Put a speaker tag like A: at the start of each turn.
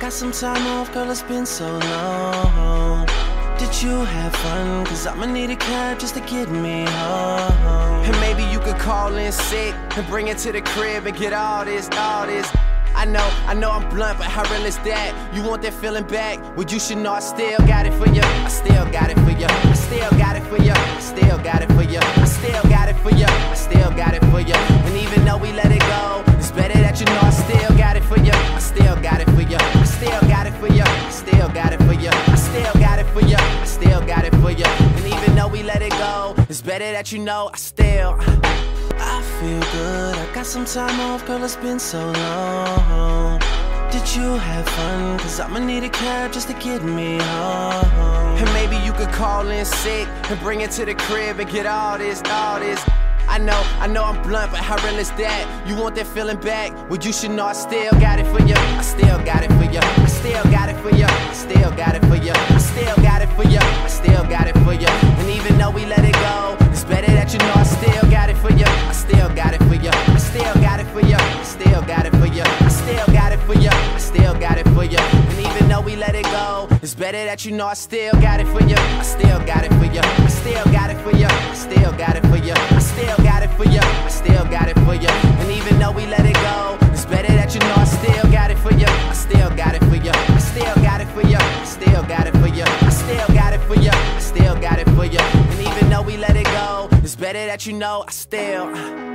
A: got some time off, girl, it's been so long. Did you have fun? Cause I'ma need a cab just to get me home.
B: And maybe you could call in sick and bring it to the crib and get all this. I know I'm blunt, but how real is that? You want that feeling back? Well, you should know I still got it for you. I still got it for you. I still got it for you. I still got it for you. I still got it for you. I still got it for you. And even though we let it go, it's better that you know I still got it for you. I still got it for you. I still got it for you. I still got it for you. I still got it for you. I still got it for you. And even though we let it go, it's better that you know I still.
A: I feel good, I got some time off, girl, it's been so long. Did you have fun? Cause I'ma need a cab just to get me home.
B: And maybe you could call in sick and bring it to the crib and get all this. I know I'm blunt, but how real is that? You want that feeling back? Well, you should know I still got it for you. I still got it for you. I still got it for you. I still got it for you. I still got it for you. I still got it for you. And even though we let it go, it's better that you know I still got it for you. I still got it for you. I still got it for you. I still got it for you. I still got it for you. I still got it for you. And even though we let it go, it's better that you know I still got it for you. I still got it for you. I still got it for you. I still got it for you. I still got it for you. I still got it for you. And even though we let it go, it's better that you know I still got it for you. I still got it for you. I still got it for you. I still got it for you. I still got it for you. I still got it for you. And even though we let it go, it's better that you know I still.